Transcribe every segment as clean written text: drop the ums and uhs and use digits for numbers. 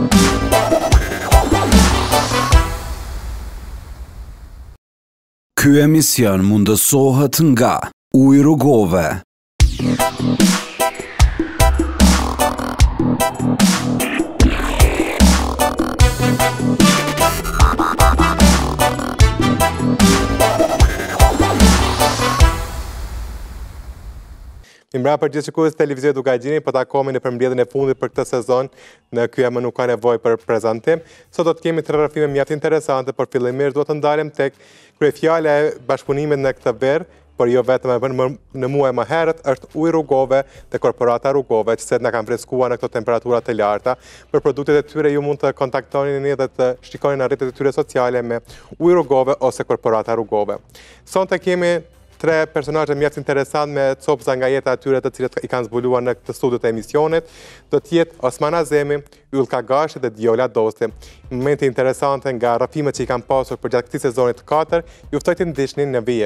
Ky emision mundësohet nga Ujë Rrugove. Mirë për gjithë shikues televizion duke gjeni, po takohemi në përmbledhjen e fundit për këtë sezon në Ky më nuk ka nevojë për prezantim. Sot do të kemi 3 rrëfime mjaft interesante, por fillimisht do të ndalem tek kryefjala e bashkëpunimit në këtë verë, por jo vetëm në muaj më herët, është Ujë Rrugove dhe Korporata Rrugove, që na kanë freskuar në këto temperatura të larta. Për produktet e tyre ju mund të kontaktoni dhe të shikoni në rrjetet e tyre sociale me Ujë Rrugove ose Korporata Rrugove. Sonte kemi 3 personazhe mjaft interesant me copëza nga jeta e tyre të cilët i kanë zbuluar në këtë studio të emisionit. Do të jetë Osman Azemi, Yllka Gashi dhe Diola Dosti. Momente interesante nga rrëfimet që i kanë pasur për gjatë këtij sezoni të 4, ju ftoj të ndiqni në vije.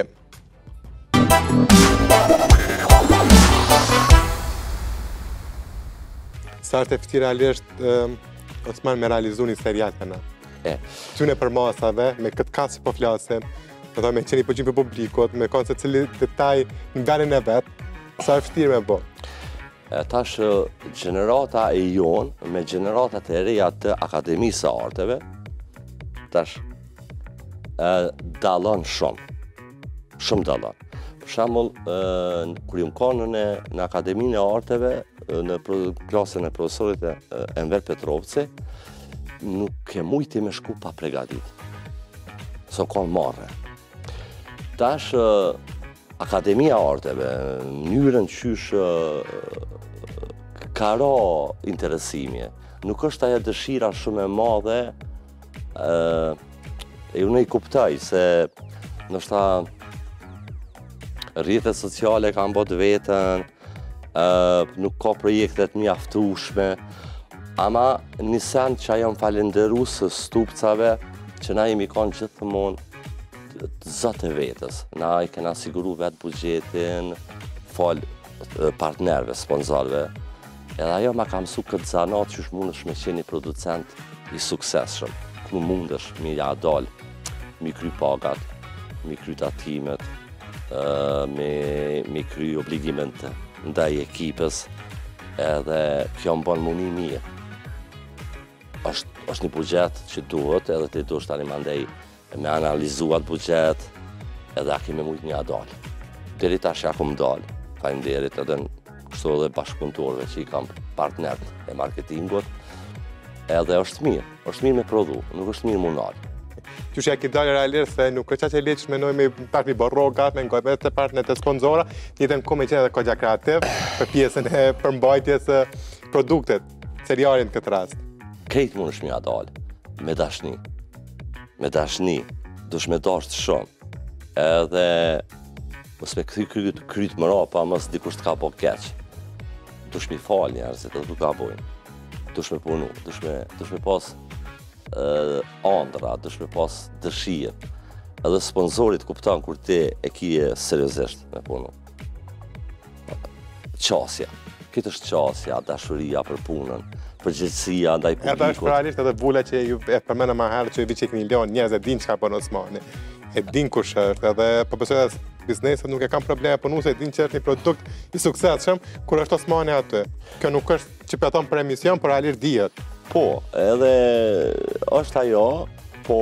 Sa është e fështirë realisht Osman me realizu një serial të na. Tyne për masave, me këtë kasë që po flasim, me qeni përgjim për publikot, me konë se cili detaj në ganin e vetë, sa është fështirë me bo? Tash gjenerata e jonë me generatat e reja të Akademisë së Arteve, tash dalon shumë dalon. Për shembull, kur jam konë në Akademinë e Arteve, në klasën e profesorit Enver Petrovci, nuk e mujti me shku pa pregadit. Së konë marrë. Tash, Akademia Arteve, mënyrën qysh ka ra interesimje, nuk është ajo dëshira shumë e madhe, e unë i kuptoj se ndoshta rrjetet sociale kanë bot vetën, nuk ka projektet mjaftueshme, ama një send që jam falenderu së stupcave që na jemi kanë gjithmonë zotë e vetës. Na i kena siguru vetë bugjetin, fal partnerve, sponsorve. Edhe ajo ma ka mësu këtë zanat që mundesh me qeni producent i suksesshëm. Ku mundesh me ja dal, me kry pagat, me kry tatimet, me kry obligimet ndaj ekipës, edhe kjo më bon muni mirë. është një bugjet që duhet, edhe të duhet tani mandej me analizuat bugjet, edhe a kemi mujt një adal. Deri tash ja kom dal, faleminderit edhe kështu edhe bashkëpunëtorëve që i kam partnerët e marketingut, edhe është mirë me prodhu, nuk është mirë munal. Qysh ja ki dalë realisht se nuk është që e leqë menoj me pak një borrogat, me ngojmet të partner të sponsora, jetën ku me qenë edhe kodja kreativ për pjesën e përmbajtjes produktet, serialin këtë rast. Krejt mund është një adal, me dashni, dush me dasht shumë, edhe mos me kryt më ra, pa mos dikush të ka po keq. Dush me fal njerëzit, edhe du ka bojnë. Dush me punu, dush me pas andra, dush me pas dëshirë. Edhe sponsorit kuptan kur ti e kije seriozisht me punu. Qasja. Këtë është qasja, dashuria për punën, përgjithësia ndaj publikut. Edhe është realisht edhe vula që ju e përmena ma herë që ju vi që këni lion, njerëz e din që ka për Osmani. E din kush është, edhe për pësoj edhe bizneset nuk e kam probleme punu se e din që është një produkt i suksesshëm, kur është Osmani aty. Kjo nuk është që pëton për emision, por realisht dihet. Po, edhe është ajo, po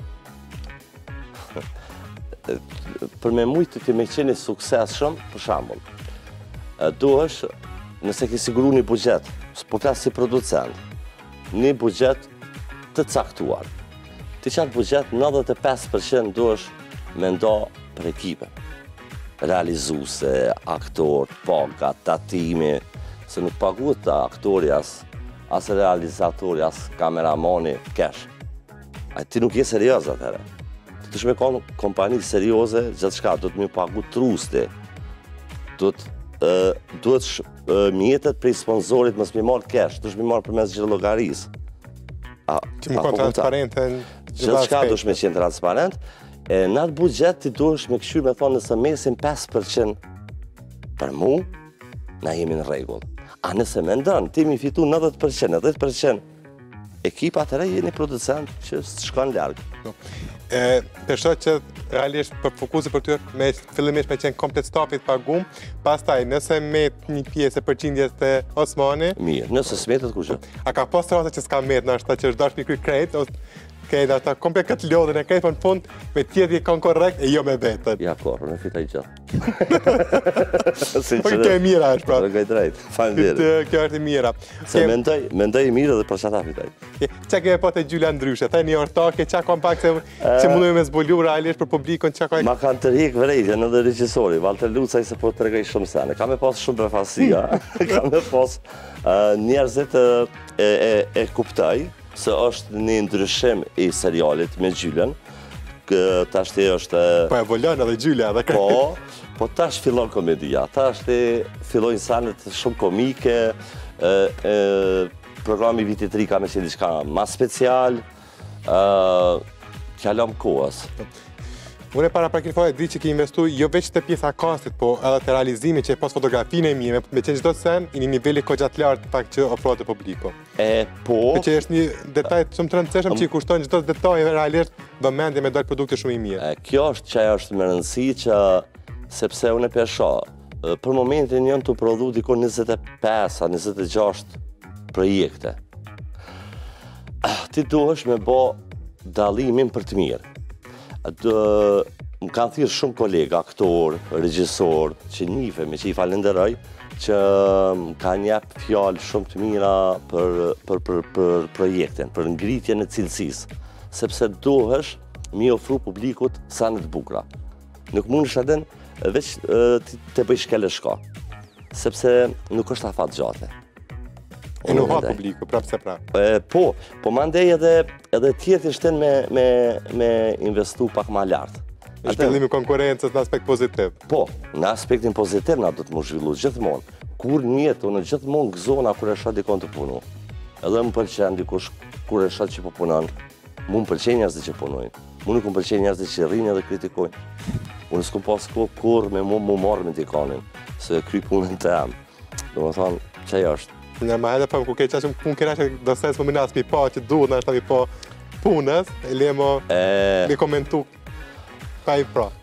për me mujtë të me qeni suksesshëm, për shambull, duhesh, nëse ke siguru një bugjet, po flasë si producent, një bugjet të caktuar. Ti qatë bugjet, 95% duhesh me nda për ekipe. Realizuse, aktor, paga, tatimi, se nuk paguhet të aktori as realizatori, as kameramani, kesh. Ti nuk je serios atëre. Ti dush me konë kompani serioze, gjithë shka, du të me pagu trusti. Duhet mjetet prej sponsorit mësë mi marrë kesh, dush mi marrë për mes gjithë logaris. Që më konë transparente në gjithë shka dush me qenë transparent. Në atë bugjet ti dush me këshyr me thonë nëse mesin 5% për mu, na jemi në regull. A nëse me ndonë, ti mi fitu 90%, 10%, ekipa të rej jeni producent që s'shkon largë. Përshot që realisht për fokusi për ty me fillimisht me qenë komplet stafit pagum, pastaj nëse met një pjesë e përqindjes të Osmani. Mirë, nëse s'metet kushe. A ka pas rrasa që s'ka met, nështë që është dash mi kry krejt, krejt ata komplet këtë lodhën e krejt, për në fund me tjetë i kanë korrekt e jo me vetën. Ja, korë, në fitaj gjë. Kjo e mira është, pra. Rëgaj drejt, falem. Kjo është e mira. Se mendoj i mirë dhe për qata fitaj. Qa keme po të Gjula ndryshe? Thaj një ortake, qa kom pak që mundu me zbulu realisht për publikon qa kaj... Ma kanë të rikë vrejtje në dhe regjisori, Valter Lucaj se po të regaj shumë sene. Ka me pas shumë prefasia, ka me pas njerëzit e kuptaj se është një ndryshim i serialit me Gjulën. Tash të është... Po evoluon edhe Gjula edhe kërë. Po tash fillon komedia, tash të fillojnë sanet shumë komike, programi Vitit 3 ka me qenë diçka ma special, kjallom kohës. Unë e para praktikoj di që ki investu jo veç të pjesa kastit, po edhe të realizimi që e pas fotografinë e mije, me qenë gjithdo sen, i një nivelli ko gjatë lartë pak që ofrohet e publiko. Po... Që është një detaj shumë të rëndësishëm që i kushtojnë gjithdo detaj realisht vëmendje me dojtë produkte shumë i mirë. Kjo është që është me rëndësi që, sepse unë e pesha, për momentin njën të prodhu diko 25-26 projekte. Ti duhesh me bo dalimin për të mirë. Më kanë thirë shumë kolega, aktor, regjisor, që njifemi, që i falenderoj, që më kanë jep fjallë shumë të mira për projekten, për ngritjen e cilësisë, sepse duhesh mi ofru publikut sa në të bukra. Nuk mund është edhe veç të bëj shkele shka, sepse nuk është afat gjate. E nuk ha publiku, prapë se prapë. Po mandej edhe tjetë ishten me investu pak ma lartë. E shpillimi konkurencës në aspekt pozitiv. Po, në aspektin pozitiv na do të më zhvillu gjithmonë. Kur njetë, unë gjithmonë gëzona kur e shë dikon të punu. Edhe më pëlqen dikush kur e shë që po punon. Mu më pëlqen njerëzit që punojnë. Mu nuk më pëlqen njerëzit që rrinë edhe kritikojnë. Unë s'kum pas kur me mu marrë me dikonin, se kry punën të jam. Do më thonë, që është? Në ma edhe për ku ke qashëm punë kena që do sesë më minas mi pa që duhet në është mi pa punës, e lemo mi komentu ka i pra.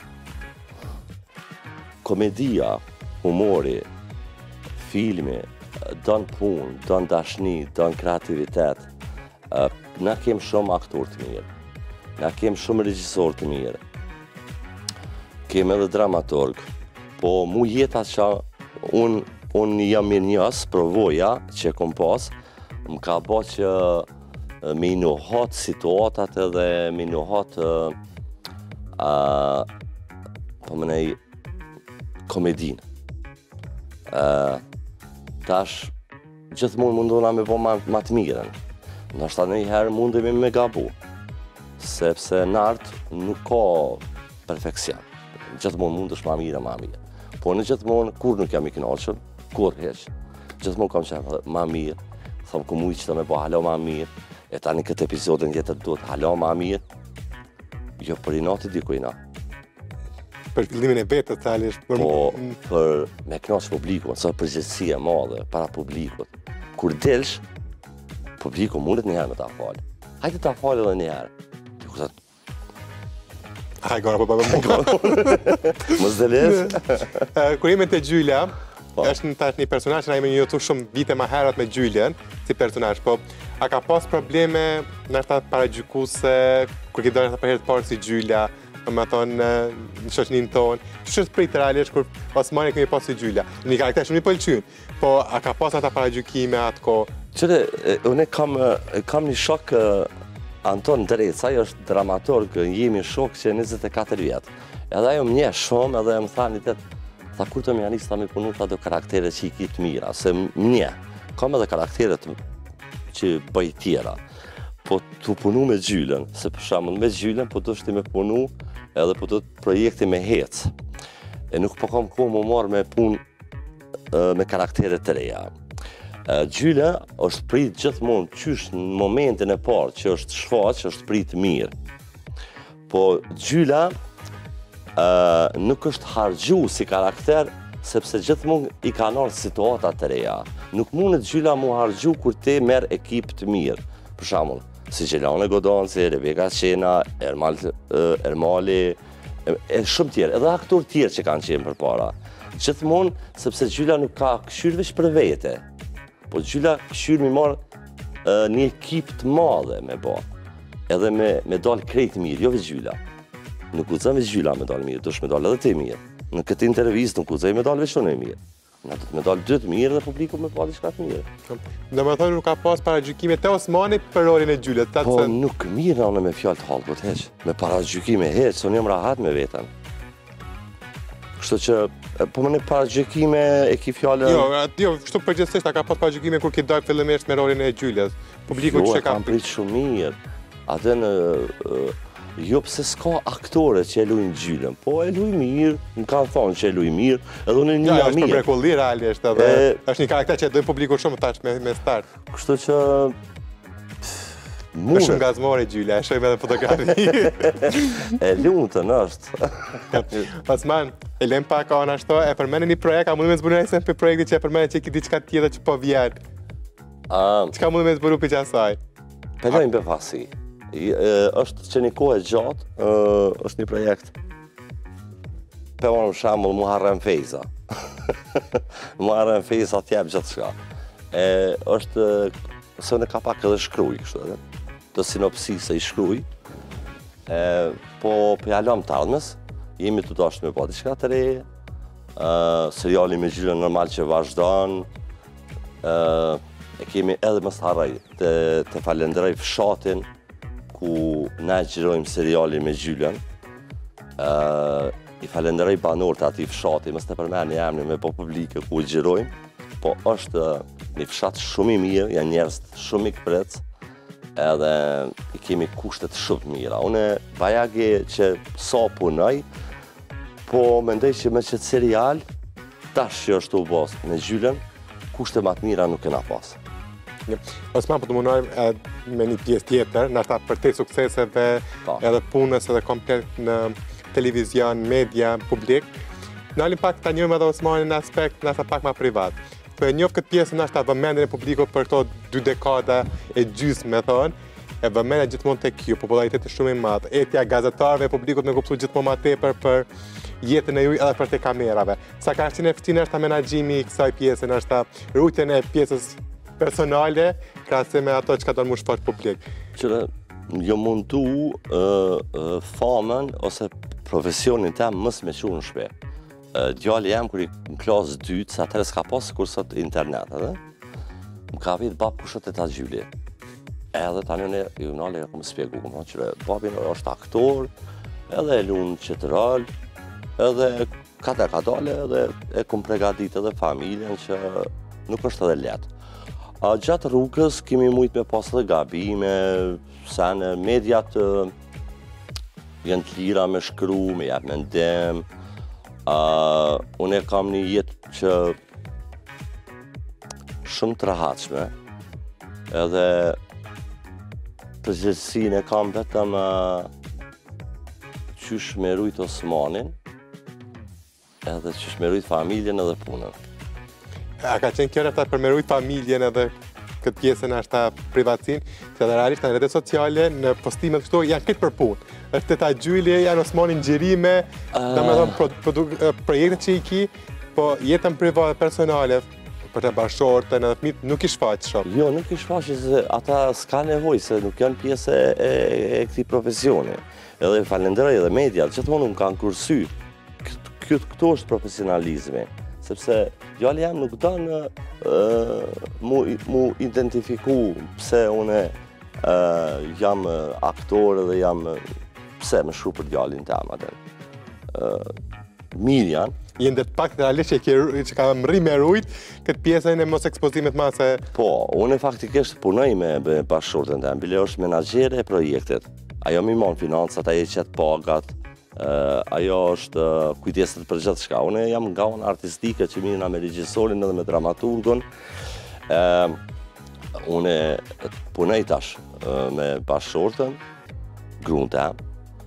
Komedia, humori, filmi, donë punë, donë dashni, donë kreativitet. Na kemë shumë aktor të mirë, na kemë shumë regjisor të mirë, kemë edhe dramaturg, po mu jeta që unë jam mirë njës, provoja që kom pas, më ka bo që me inohat situatat edhe me inohat po më nej komedin. Tash, gjithmonë mundona me bo ma të miren. Nështë ta njëherë mundemi me gabu, sepse në artë nuk ka perfekcion. Gjithmonë mundesh ma mire. Po në gjithmonë, kur nuk jam i kënaqur, kur heq. Gjithmonë kam qenë ma mirë, thëmë ku mujtë që të me po halo ma mirë, e tani këtë epizodin tjetër duhet halo ma mirë, jo për i nati dikujna. Për fillimin e vetës, talisht. Po, për me kënaqë publikut, sa përgjithësi e madhe, para publikut. Kur delsh, publiku mundet njëherë me ta falë. Hajde ta falë edhe njëherë. Haj, gara, po më Mos delesh? Kur jemi të Gjyla, është një personazh që na jemi njohur shumë vite më herët me Gjylën, si personazh, po a ka pas probleme nështë paragjykuse, kur ki dojnë për herë të parë si Gjyla, më thonë në shoqëninë tonë, që është pritë realisht kur Osmani kemi pas si Gjyla. Një karakter shumë i pëlqyen, po a ka pas ata paragjykime atë kohë? Qëre, unë kam një shok Anton Dreca, ajo është dramaturg, jemi shok që 24 vjetë. Edhe ajo më nje shumë, edhe më tha një tëtë, tha kur të më janisë ta me punu të do karaktere që i kitë mira, se më nje. Kam edhe karaktere që bëj tjera, po të punu me Gjylën, se për shembull me Gjylën po do shti me punu edhe po do të projekti me hec. E nuk po kam kohë më marrë me punë me karaktere të reja. Gjyla është prit gjithmonë qysh në momentin e parë që është shfaq, është prit mirë. Po Gjyla nuk është hargju si karakter, sepse gjithmonë i ka nërë situatat të reja. Nuk mundet Gjyla mu hargju kur te merë ekip të mirë. për shembull, si Gjelane Godonci, Rebeka Qena, Ermali, e shumë tjerë, edhe aktorë tjerë që kanë qenë përpara. Gjithmonë, sepse Gjyla nuk ka këshyrë veç për vete, po Gjyla këshyrë mi marë një ekip të madhe me ba, edhe me dalë krejt mirë, jo veç Gjyla. Nuk guxon veç Gjyla me dalë mirë, dush me dalë edhe ti mirë. Në këtë intervistë nuk guxoj me dalë veç unë e mirë. Na do të me dalë dy të mirë dhe publiku me pa diçka të mirë. Do me thonë nuk ka pas paragjykime te Osmani për rolin e Gjylës. Po nuk mirë anë me fjalë të hallkut heq, me paragjykime heq, se unë jam rahat me veten. Kështu që, po më në paragjykime e ki fjallë... Jo, kështu përgjithsisht, a ka pas paragjykime kur ki dojë fillimisht me rolin e Gjylës. Publiku që kam prit shumë mirë. Atë në... Jo pëse s'ka aktore që e lujnë Gjylën, po e lujnë mirë, më kanë thonë që e lujnë mirë, edhe unë një mirë. Është për mrekulli realisht, edhe është një karakter që e dojnë publiku shumë tash me start. Kështu që... Është shumë gazmore Gjyla, e shojmë edhe fotografi. E lumëtën është. Osman, e lem pak anë ashto, e përmeni një projekt, a mundu me zbunu nëjse për projekti që e përmeni që i ki diçka tjetër që po vjenë? Qka mundu me zbunu për qasaj? Pelojnë befasi. është që një kohë e gjatë, është një projekt. Për më shambull Muharrem Fejza. Muharrem Fejza t'jep gjithë shka. është, se në ka pak edhe shkruj, kështë edhe. Të sinopsisë i shkruj. Po jalom të ardhmes, jemi të dashtë me po diçka të re, seriali me Gjylën normal që vazhdon, e kemi edhe më staraj të falenderoj fshatin, ku na gjirojmë seriali me Gjylën. I falenderoj banor të ati fshati, mës të përmeni emni me po publike ku i gjirojmë, po është një fshat shumë i mirë, janë njerëz shumë i këprec, edhe i kemi kushtet shumë mira. Une bajagi që sa punoj, po mendoj që me qëtë serial, tash që është u bos me Gjylën, kushtet ma të mira nuk kena pas. Osman, po të munojmë me një pjesë tjetër, nështë për te sukseseve edhe punës edhe komplet në televizion, media, publik. Nalim pak të njëmë edhe Osmanin në aspekt nështë pak ma privat. Për njëfë këtë pjesë nështë vëmendin e publiku për këto 2 dekada e gjysmë, me thonë, e vëmendin gjithmonë të kjo, populariteti shumë i madhë. Etja gazetarve e publikut me kuplu gjithmonë ma tepër për jetën e juj edhe për te kamerave. Sa ka qenë e fëtinë është menaxhimi i kësaj pjesën, është rrugën e pjesës personale, krahasim me ato që ka do në mu shfaq publik. Qëre, jo mundu famën ose profesionin tem mës me qunë shpe. Djali jam kër i në klasë 2, sa atëre s'ka pasë kur sot internet, edhe? Më ka vitë babë kushët e ta Gjyli. Edhe tani unë ju nale e këmë spjegu, këmë qëre, babin është aktor, edhe e lunë qëtë rol, edhe ka dale, edhe e këmë pregadit edhe familjen që nuk është edhe letë. Gjatë rrugës kemi mujtë me pas dhe gabime, se në mediat janë të lira me shkru, me jep mendim. Unë e kam një jetë që shumë të rahatshme, edhe përgjithësinë e kam vetëm qysh me rujt Osmanin, edhe qysh me rujt familjen edhe punën. A ka qenë kjo rrëfta për me rujt familjen edhe këtë pjesën është ta privatsin, që edhe realisht në rrjetet sociale, në postimet kështu, janë këtë për punë. është ta Gjyli, janë Osmanin gjirime, dhe me thonë projekte që i ki, po jetën private personale, për të bashkëshortën edhe fëmijët, nuk i shfaq shumë. Jo, nuk i shfaq, se ata s'ka nevojë, se nuk janë pjesë e këtij profesioni. Edhe falenderoj edhe media, gjithmonë më kanë kursy. Këto është profesionalizmi, sepse djali jam nuk donë mu identifiku pse une jam aktor dhe jam pse më shru për djalin tem atë. Mirë janë. Jëndet pak realisht që ka mri me rujt këtë pjesën e mos ekspozimit mase. Po, unë faktikisht punoj me bashkëshortën tem, bile është menaxhere e projektit. Ajo mi mon financat, ajo qëtë pagat, ajo është kujdeset për gjithë shka. Unë jam nga unë artistike që mirëna me regjisorin edhe me dramaturgon. Unë punoj tash me bashkëshortën, gruan tem.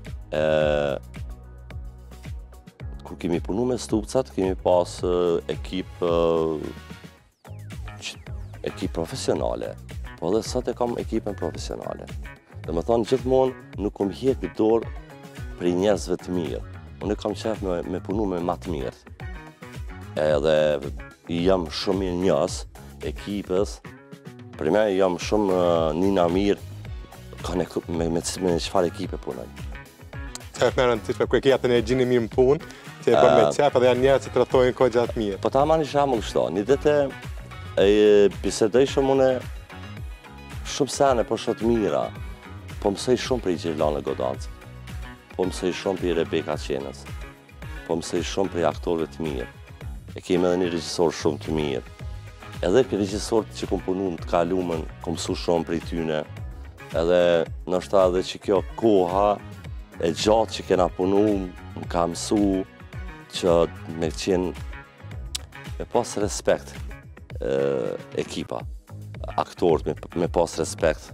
Kur kemi punu me Stupcat, kemi pas ekip profesionale. po dhe sot e kam ekipën profesionale. Dhe më thonë, gjithmonë nuk kom hjekë dorë për njerëzve të mirë. Unë kam qef me punu me ma të mirë. Edhe jam shumë mirë njës, ekipës, për me jam shumë nina mirë, me qëfar ekipe punoj. Qef me rëndësishme, kërë kja të energjinë mirë në punë, që e bërë me qef edhe janë njerëz që të rëtojnë kohë gjatë mirë. Po ta ma një shamull kështo, një dete bisedoj shumë une shumë sene për shumë të mira, po mësoj shumë për i Gjerlane Godancë, po mësoj shumë për i Rebeka Qenës, po mësoj shumë për i aktorëve të mirë. E kemi edhe një regjisor shumë të mirë. Edhe për regjisorët që kom punu në të kalumen, kom mësu shumë për i tyne, edhe nështë edhe që kjo koha e gjatë që kena punu, më ka mësu që me qenë me pas respekt ekipa, aktorët me pas respekt,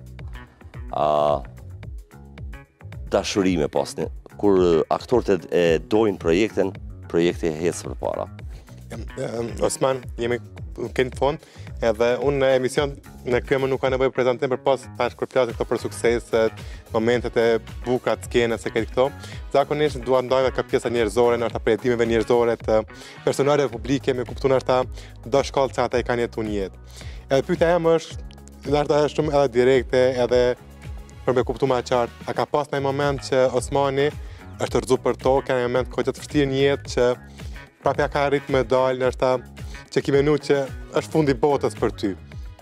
dashuri me pas. Kur aktorët e dojnë projektin, projekti e hecë për para. Osman, jemi kënë fond, edhe unë në emision në këmë nuk ka nevojë prezentim për pas tash kur flasim këto për sukseset, momentet e bukura të skenës e këtë këto. Zakonisht dua ndajme ka pjesa njerëzore, nështë projektimeve njerëzore të personale publike, me kuptu nështë do shkallë që ata i kanë jetu një jetë. Edhe pyetja em është nështë shumë edhe direkte, edhe për me kuptu ma qartë, a ka pas në moment që Osmani është rëzu për tokë, në moment kohë që të vështirë një jetë që prapja ka rritë me dalë, nështë që ki menu që është fundi botës për ty?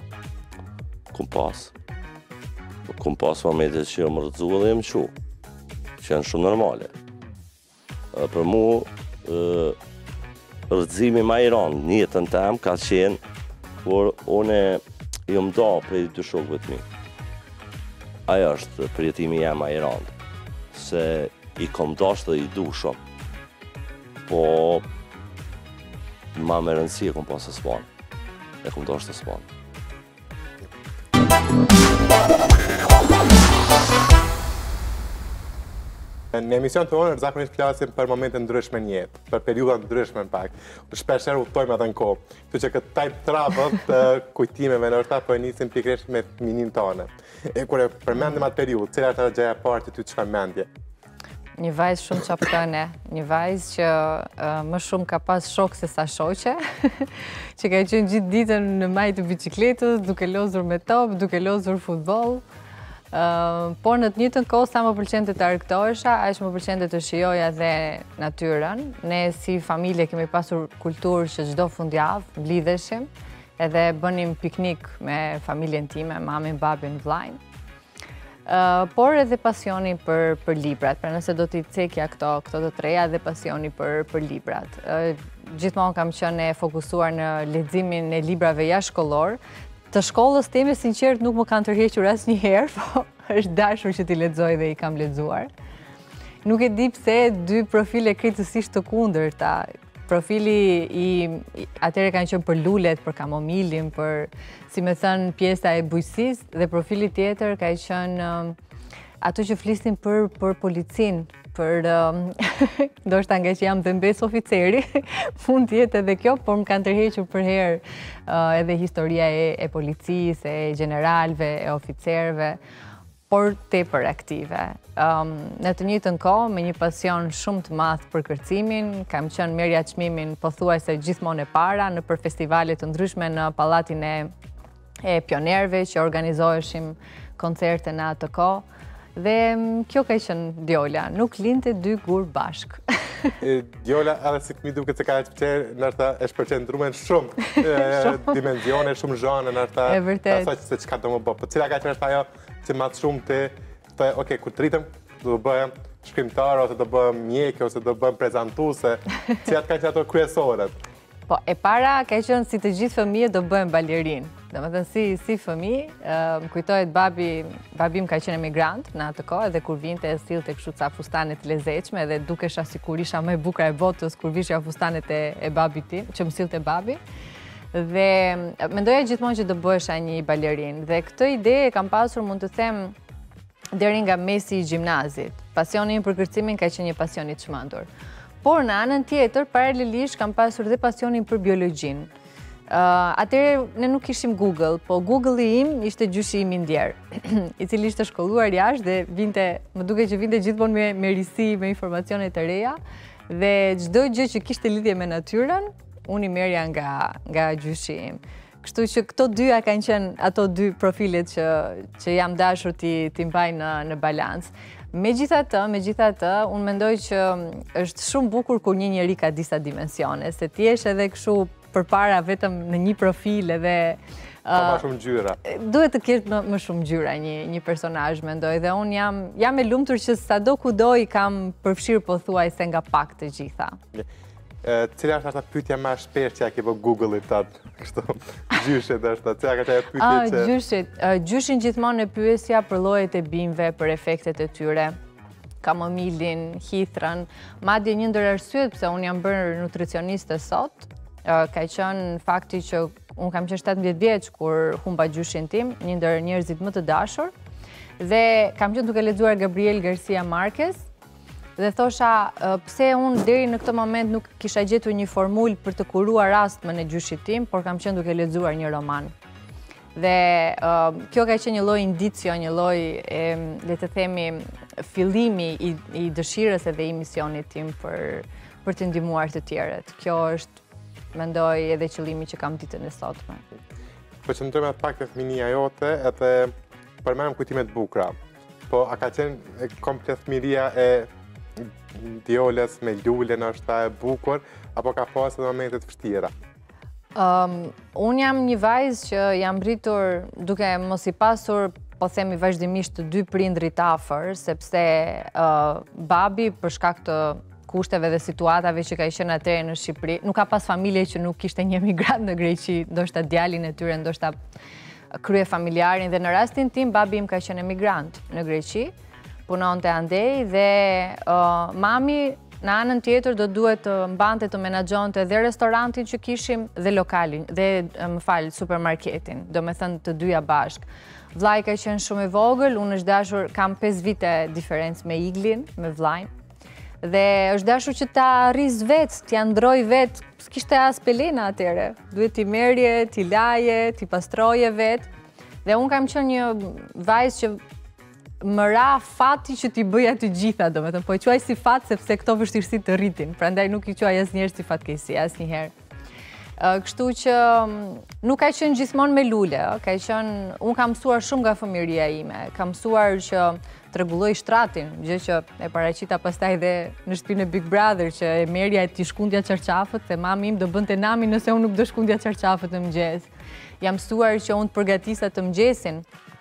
Kum pas momentet që jo më rëzu edhe jem që janë shumë normale. Për mu, rëzimi ma i ranë, njëtën tem ka qenë, por une jo më da prej dy shokëve të mi. Aja është përjetimi jem ma i ranë, se i kom dasht dhe i du shumë, po ma me rëndësi e kom pas Osman, e kom dasht Osman. Në emision të onë, zakonisht flasim për momente ndryshme në jetë, për periuda ndryshme në pak. Shpesher udhtojmë edhe në kohë. Tu që këtë tajt trapët të kujtimeve në është po e nisim pikrisht me minin tonë. E kur e përmendim atë periudhë, cila është atë gjaja parë që ty të shkon mendje? Një vajzë shumë qaftëne, një vajzë që më shumë ka pas shokë se sa shoqe, që ka qenë gjithë ditën në majtë të bicikletës, duke lozur me top, duke lozur futbol. Por në të njëjtën kohë sa më pëlqente të argëtohesha, aq më pëlqente të shijoja dhe natyrën. Ne si familje kemi pasur kulturë që çdo fundjavë mblidheshim, edhe bënim piknik me familjen time, mamin, babin, vllajin. Por edhe pasioni për librat, pra nëse do t'i cekja këto të treja, dhe pasioni për librat. Gjithmonë kam qenë e fokusuar në leximin e librave jashtëkollor. Të shkollës time, sinqert, nuk më kanë tërhequr asnjëherë, po është dashur që t'i lexoj dhe i kam lexuar. Nuk e di pse dy profile krejtësisht të kundërta. Profili atëherë kanë qenë për lulet, për kamomilin, për, si me thënë, pjesa e bujqësisë, dhe profili tjetër ka qenë ato që flisnin për policinë, për ndoshta nga që jam dhe mbes oficeri, mund t'jetë edhe kjo, por më kanë tërhequr për herë edhe historia e policisë, e generalve, e oficerve, por tepër aktive. Në të njëjtën kohë, me një pasion shumë të madh për kërcimin, kam qenë merrja çmimin pothuajse gjithmonë e para nëpër festivale të ndryshme në pallatin e pionerëve që organizoheshim koncerte në atë kohë. Dhe kjo ka qenë Djola, nuk linte dy gur bashk. Djola, edhe si këmi duke se ka nërta e shpërqendruar shumë dimenzione, shumë zhane, nërta asaj se çka do më bë. Po cila ka qenë ajo që më shumë ti thotë, okay, kur të rritem do të bëhem shkrimtar ose do bëhem mjek ose do bëhem prezantuese. Cilat kanë qenë ato kryesoret? Po, e para ka qenë si të gjithë fëmijët do bëhem balerinë. Domethënë si fëmijë, më kujtohet babim ka qenë emigrant në atë kohë, dhe kur vinte e sillte kështu ca fustane të lezetshme, dhe dukesha sikur isha më e bukur e botës kur vishja fustanet e babit tim, që më sillte babi. Dhe mendoja gjithmonë që do bëhesha një balerinë. Dhe këtë ide e kam pasur, mund të them, deri nga mesi i gjimnazit. Pasioni im për kërcimin ka qenë një pasion i çmendur. Por në anën tjetër, paralelisht kam pasur dhe pasionin për biologjinë. Atëherë ne nuk kishim Google, po Google-i im ishte gjyshi im i ndjerë, i cili ishte shkolluar jashtë dhe më duke që vinte gjithmonë me risi, me informacione të reja, dhe çdo gjë që kishte lidhje me natyrën, unë i merja nga gjyshi im. Kështu që këto dyja kanë qenë ato dy profilet që jam dashur t'i mbaj në balancë. Megjithatë, unë mendoj që është shumë bukur kur një njeri ka disa dimensione, se ti jesh edhe kështu përpara vetëm në një profil edhe... Ka më shumë gjyra. Duhet të ketë më shumë gjyra një personazh, mendoj, dhe unë jam e lumtur që sado kudo i kam përfshirë pothuajse nga pak të gjitha. Cila është ata pyetja më e shpeshtë që ja ke bë Google-it atë, kështu, gjyshet është, cila ka qenë pyetja që... Gjyshin gjithmonë e pyesja për llojet e bimëve, për efektet e tyre, kamomilin, hithrën, madje një ndër arsyet pse unë jam bërë nutricioniste sot, ka qenë fakti që unë kam qenë 17 vjeç kur humba gjyshin tim, një ndër njerëzit më të dashur, dhe kam qenë duke lexuar Gabriel Garcia Marquez, dhe thosha pse unë deri në këtë moment nuk kisha gjetur një formulë për të kuruar astmën e gjyshit tim, por kam qenë duke lexuar një roman. Dhe kjo ka qenë një lloj indicio, një lloj, le të themi, fillimi i dëshirës edhe i misionit tim për të ndihmuar të tjerët. Kjo është, mendoj, edhe qëllimi që kam ditën e sotme. Përqendrojmë pak te fëminia jote, edhe përmendëm kujtimet bukura. Po a ka qenë komplet fëmiria e djoles me lule ndoshta e bukur, apo ka pasur edhe momente të vështira? Unë jam një vajzë që jam rritur duke mos i pasur, po themi vazhdimisht, të dy prindrit afër, sepse babi për shkak të kushteve dhe situatave që ka qenë atëherë në Shqipëri, nuk ka pas familje që nuk kishte një emigrant në Greqi, ndoshta djalin e tyre, ndoshta krye familjarin, dhe në rastin tim babi im ka qenë emigrant në Greqi, punonte andej, dhe mami në anën tjetër do duhet të mbante të menaxhonte dhe restorantin që kishim dhe lokalin, dhe supermarketin, do me thënë të dyja bashk. Vllai ka qenë shumë i vogël, unë është dashur, kam 5 vite diferencë me Iglin, me vllajin, dhe është dashur që ta rriz vetë, t'ja ndroj vetë, s'kishte as pelena atëre, duhet t'i merje, t'i laje, t'i pastroje vetë, dhe unë kam qenë një vajzë që më ra fati që t'i bëja të gjitha, do me thënë, po e quaj si fat sepse këto vështirësi të rritin, prandaj nuk i quaj asnjëherë si fatkeqësi, asnjëherë. Kështu që nuk ka qenë gjithmonë me lule, unë kam mësuar shumë nga fëmijëria ime, kam mësuar që të rregulloj shtratin, gjë që e paraqita pastaj dhe në shtëpinë e Big Brother, që e merja e t'i shkundja çarçafët, dhe mami im do bënte nami nëse unë nuk do shkundja çarçafët në mëngjes. Jam mësuar që unë të përgatisa të mëngjesin,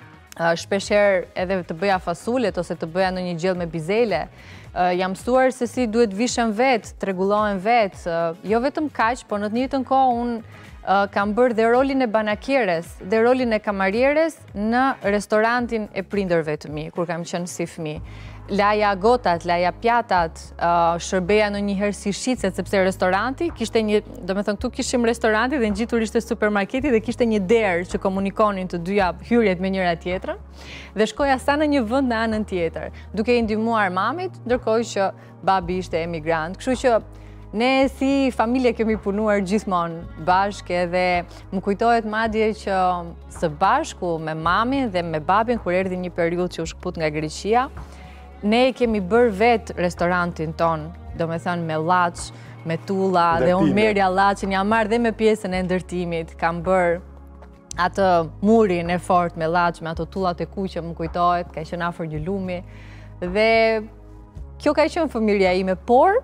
shpeshherë edhe të bëja fasulet ose të bëja ndonjë gjellë me bizele. Jam mësuar se si duhet vishem vetë, të rregullohem vetë, jo vetëm kaq, por në të njëjtën kohë unë kam bërë dhe rolin e banakieres dhe rolin e kamarieres në restorantin e prindërve të mi, kur kam qenë si fëmijë. Laja gotat, laja pjatat, shërbeja në njëherë si shqicet, sepse restoranti kishte një, do me thënë, këtu kishim restoranti dhe në gjitur ishte supermarketi dhe kishte një derë që komunikonin të dyja hyrjet me njëra tjetrën, dhe shkoja sa në një vend në anën tjetër, duke i ndihmuar mamit, ndërkohë që babi ishte emigrant. Kështu që ne si familje kemi punuar gjithmonë bashkë, edhe më kujtohet madje që së bashku me mamin dhe me babin, kur erdhi një periudhë që u shkput nga Greqia, ne kemi bërë vetë restorantin ton, do me thënë me llaç, me tulla, dhe unë merja llaçin, jam marrë dhe me pjesën e ndërtimit, kam bërë atë murin e fort me llaç, me ato tullat e kuqe, më kujtohet, ka qenë afër një lumi, dhe kjo ka qenë fëmijëria ime, por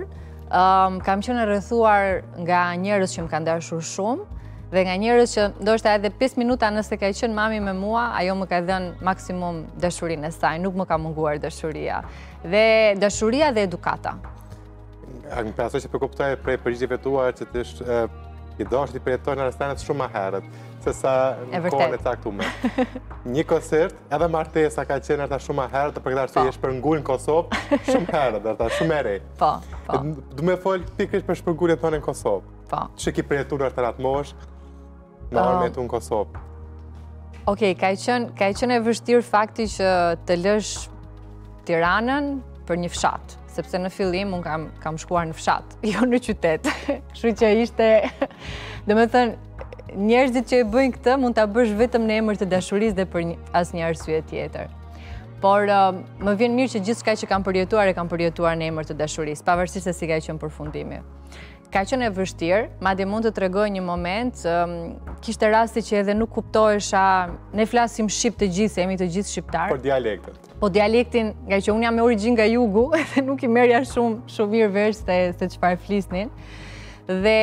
kam qenë rrethuar nga njerëz që më kanë dashur shumë, dhe nga njerëz që ndoshta edhe 5 minuta nëse ka qenë mami me mua, ajo më ka dhënë maksimum dashurinë e saj, nuk më ka munguar dashuria. Dhe dashuria dhe edukata. Më pasoj që përkuptoj prej përgjigjeve tua që i dashur të përjetojnë në restaurant shumë më herët, se sa në kohën e caktuar. Një koncert, edhe martesa ka qenë ata shumë më herët, për këtë arsye je shpërngul në Kosovë shumë herët, ata shumë e re. Po. Du me fol pikërisht për shpërnguljen tonë në Kosovë. Po. Që ki përjetuar të atë moshë, në armetu në Kosovë. Okej, ka qenë e vështirë fakti që të lësh Tiranën për një fshat, sepse në fillim unë kam shkuar në fshat, jo në qytet. Kështu që ishte, do me thënë, njerëzit që e bëjnë këtë mund ta bësh vetëm në emër të dashurisë dhe për asnjë arsye tjetër. Por më vjen mirë që gjithçka që kam përjetuar në emër të dashurisë, pavarësisht se si ka qenë përfundimi. Ka qenë e vështirë, madje mund të tregoj një moment, kishte raste që edhe nuk kuptohesha, ne flasim shqip të gjithë, jemi të gjithë shqiptarë. Por dialektin. Po dialektin, nga që unë jam me origjinë nga jugu, dhe nuk i merja shumë mirë vesh se çfarë flisnin. Dhe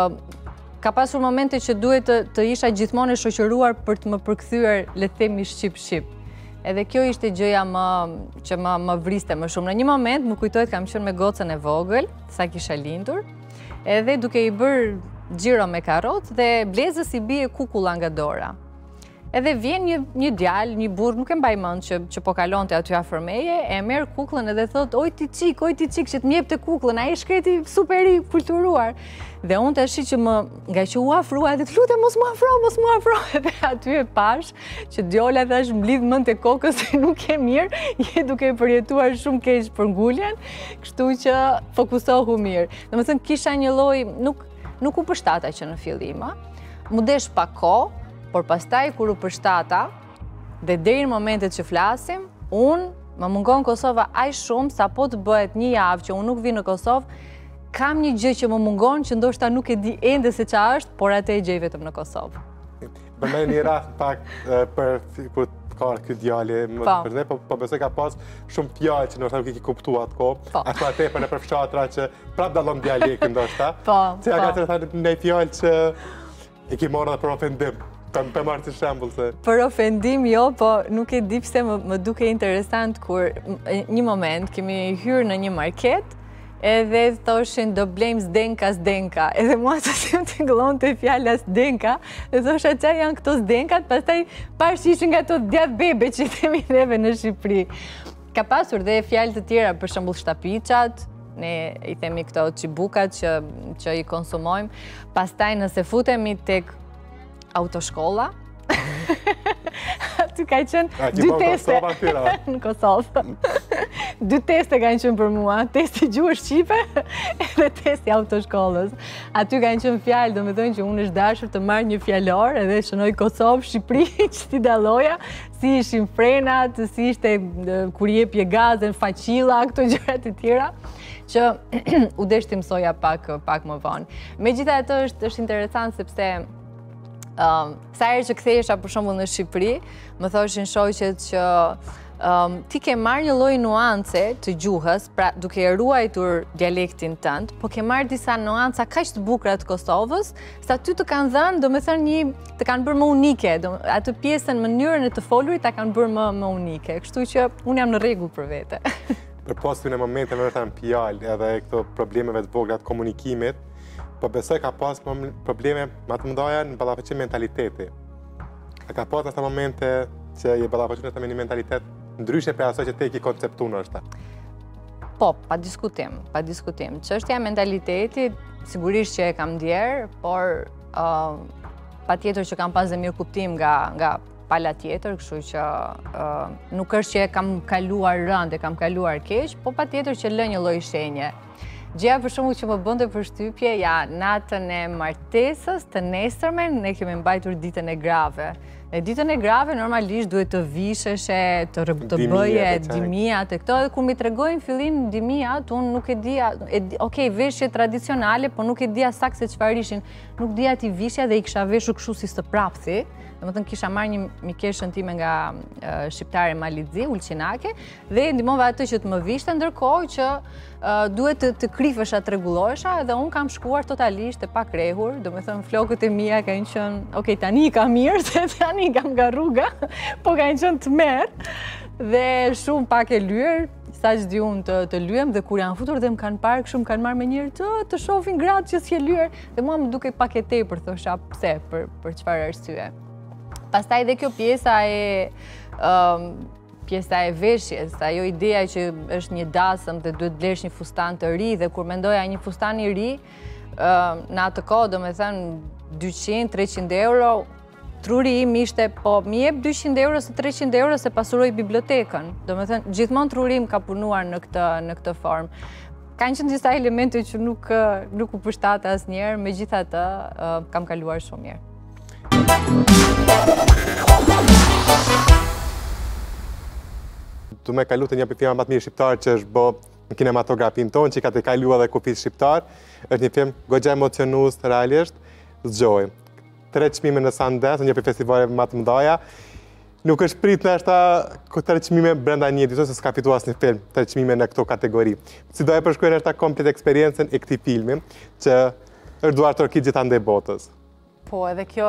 ka pasur momente që duhet të isha gjithmonë e shoqëruar për të më përkthyer, le të themi shqip-shqip. Edhe kjo ishte gjëja që më vriste më shumë. Në një moment më kujtohet kam qenë me gocën e vogël, sa kisha lindur, edhe duke i bërë xhiro me karrotë dhe blezës i bie kukulla nga dora. Edhe vjen një djalë, një burr, nuk e mbaj mend që po kalonte aty afër meje, e merr kukullën edhe thot, oj ti çik, që të m'jepte kukullën, ai shkreti super i kulturuar. Dhe unë tash që nga që u afrua, edhe të lutem mos mu afro, edhe aty e pash që djola thash mblidh mend te kokës se nuk e mirë, je duke përjetuar shumë keq për nguljen, kështu që fokusohu mirë. Domethënë kisha një lloj, nuk u përshtata që në fillim, mu desh pa kohë, por pastaj kur u përshtata dhe deri në momentet që flasim, unë më mungon Kosova aq shumë sa po të bëhet një javë që unë nuk vi në Kosovë, kam një gjë që më mungon që ndoshta nuk e di ende se ç'a është, por atë e gjej vetëm në Kosovë. Përmend një rast pak për kur ka ky djalë, për ne po besoj ka pas shumë fjalë që ndoshta nuk i ke kuptuar atko. Ashtu atë për në përfshatra që prap dallon dialektin ndoshta. Se ka të thënë në fjalë që e ke marrë për ofendim. Për marrë të shembull se... Për ofendim jo, po nuk e di pse më duke interesant kur një moment kemi hyrë në një market edhe thoshin do blejmë zdenka, edhe mua të sim të ngëllon të fjalla zdenka dhe thosha qa janë këto zdenkat, pastaj pash ishin nga to djath bebe që i themi neve në Shqipëri. Ka pasur dhe fjallë të tjera, për shembull shtapichat, ne i themi këto qibukat që i konsumojmë, pastaj nëse futemi tek autoshkolla. Aty ka qenë dy teste në Kosovë. Dy teste kanë qenë për mua, testi gjuhës shqipe edhe testi autoshkollës. Aty kanë qenë fjalë, domethënë që unë është dashur të marr një fjalor edhe shënoj Kosovë, Shqipëri, që ti dalloja, si ishin frenat, si ishte kur jepje gazën, faqilla, këto gjërat e tjera që u desh të mësoja pak më vonë. Megjithatë është interesant sepse sa herë që kthehesha për shembull në Shqipëri, më thoshin shoqet që ti ke marrë një lloj nuance të gjuhës, pra duke e ruajtur dialektin tënd, po ke marrë disa nuanca kaq të bukura të Kosovës, sa ty të kanë dhënë, domethënë të kanë bërë më unike, atë pjesën, mënyrën e të folurit ta kanë bërë më unike, kështu që unë jam në rregull për vete. Për postu në momente me vetëm fjalë edhe këto problemeve të vogla të komunikimit, po besoj ka pas probleme më të mëdha në ballafaqim mentaliteti. A ka pas ata momente që je ballafaqur me një mentalitet ndryshe për asaj që te ke konceptuar ndoshta? Po, pa diskutim. Çështja e mentalitetit sigurisht që e kam ndjer, por patjetër që kam pas dhe mirë kuptim nga pala tjetër, kështu që nuk është që e kam kaluar rënd, e kam kaluar keq, po patjetër që lë një lloj shenje. Gjëja për shembull që më bënte përshtypje, natën e martesës të nesërmen ne kemi mbajtur ditën e grave. Në ditën e grave normalisht duhet të visheshe, të bëje dimijat e këto, dhe kur mi tregojnë fillim dimijat, unë nuk e dija, okej, veshje tradicionale, po nuk e dija saktë se çfarë ishin. Nuk dija ti vishja dhe i kisha veshur kështu si së prapthi. Domethënë kisha marrë një mikeshën time nga shqiptare Malizzi, Ulqinake, dhe ndihmova atë që të më vishte, ndërkohë që duhet të krifesha, të rregullohesha, dhe unë kam shkuar totalisht e pakrehur, domethënë flokët e mia kanë qenë, okej, tani ka mirë, se tani kam nga rruga, po kanë qenë të merë, dhe shumë pak e lyer, sa që di unë të lyem, dhe kur janë futur dhe më kanë parë, kështu më kanë marrë me njërë të shohin gratë që s'je lyer, dhe mua më duke pak e tepër, thosha pse, për çfarë arsye. Pastaj dhe kjo pjesa e veshjes, ajo ideja që është një dasëm dhe duhet blesh një fustan të ri, dhe kur mendoja një fustan i ri, në atë kohë, domethënë 200-300 euro, truri im ishte, po mi jep 200 euro se 300 euro se pasuroj bibliotekën. Domethënë gjithmonë truri im ka punuar në këtë formë. Kanë qenë disa elemente që nuk u përshtatë asnjëherë, megjithatë kam kaluar shumë mirë. Du me kalu të një për filma më të mirë shqiptar që është bë në kinematografin tonë, që ka të kalu edhe kufis shqiptar, është një film goxha emocionus, realisht, zgjoj. 3 çmime në Sundance, një për festivale më të mëdha. Nuk është prit në ashta 3 çmime brenda një ditës se s'ka fituar asnjë film, 3 çmime në këto kategori. Si do e përshkruajnë ashta komplet eksperiencën e këtij filmi, që është duar të rokit gjithandej botës. Po, edhe kjo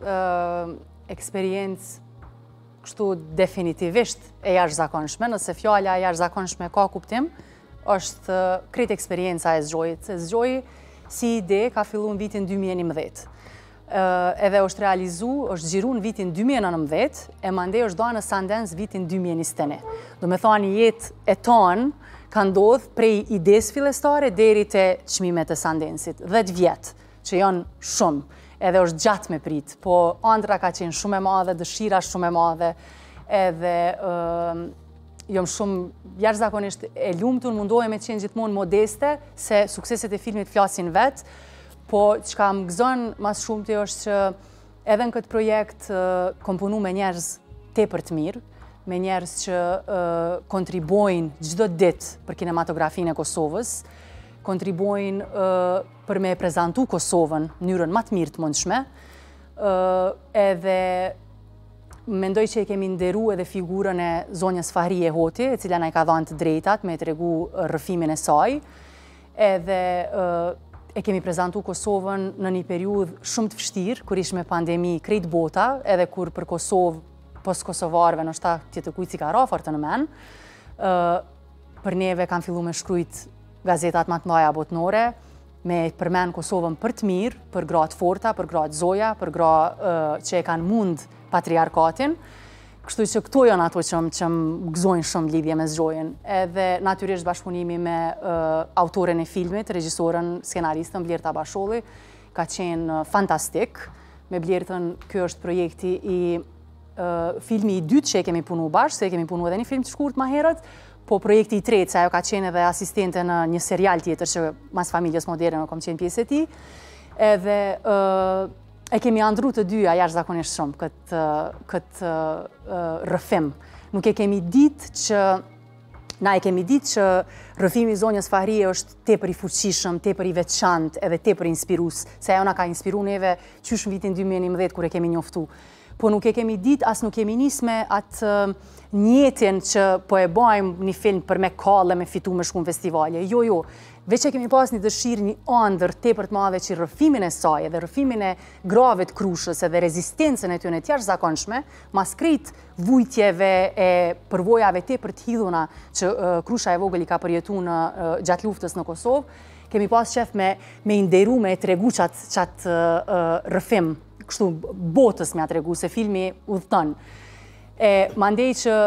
eksperiencë kështu definitivisht e jashtëzakonshme, nëse fjala e jashtëzakonshme ka kuptim, është krejt eksperienca e Zgjojit. Zgjoji si ide ka fillu në vitin 2011. Edhe është realizu, është gjiru në vitin 2019, e mandej është da në Sundance vitin 2021. Do me thani jetë e tonë ka ndodhë prej ides fillestare deri të çmimet e Sundance-it. 10 vjetë, që janë shumë. Edhe është gjatë me prit, po ëndra ka qenë shumë e madhe, dëshira shumë e madhe, edhe jom shumë jashtëzakonisht e lumtur, mundohem me qenë gjithmonë modeste, se sukseset e filmit flasin vetë, po çka më gëzon mas shumti është që edhe në këtë projekt kom punu me njerëz tepër të mirë, me njerëz që kontribojnë çdo ditë për kinematografinë e Kosovës, kontribojnë për me prezentu Kosovën në mënyrën më të mirë të mundshme, edhe mendoj që e kemi nderu edhe figurën e zonjës Fahrije Hoti, e cila na i ka dhënë të drejtat me tregu rrëfimin e saj, edhe e kemi prezentu Kosovën në një periudhë shumë të vështirë, kur ishme pandemi krejt bota, edhe kur për Kosovë, post-kosovarëve, nështë ta tjetë kujtë si ka rafërtë në men, për neve kanë fillu me shkrujt gazetat më të mëdha botnore, me përmend Kosovën për të mirë, për gra të forta, për gra të zoja, për gra që e kanë mund patriarkatin. Kështu që këto janë ato që më gëzojnë shumë lidhje me Zgjojin. Edhe natyrisht bashkëpunimi me autoren e filmit, regjisorën, skenaristën Blerta Basholli, ka qenë fantastik. Me Blertën, kjo është projekti i filmi i dytë që e kemi punu bashkë, se e kemi punu edhe një film të shkurt ma herët, po projekti i tretë, se ajo ka qenë edhe asistente në një serial tjetër që mas familjes moderne kom qenë pjesë e ti, edhe e kemi andru të dyja jashtëzakonisht shumë këtë rrëfim. Nuk e kemi ditë që Na e kemi ditë që rrëfimi i zonjës Fahrije është tepër i fuqishëm, tepër i veçantë edhe tepër inspirues, se ajo na ka inspiruar neve qysh në vitin 2011 kur e kemi njoftu. Po nuk e kemi ditë, as nuk kemi nis me atë njetin që po e bajmë një film për me kalle, me fitu me shku në festivale. Jo. Veç e kemi pas një dëshirë, një ëndër tepër të madhe që rrëfimin e saj edhe rrëfimin e grave të Krushës edhe rezistencën e tyre të jashtëzakonshme, mas krejt vujtjeve e përvojave tepër të hidhuna që Krusha e vogël i ka përjetuar në gjatë luftës në Kosovë, kemi pas qef me inderu, me e tregu qatë rrëfim, kështu botës me a tregu, se filmi udhëton. Mandej që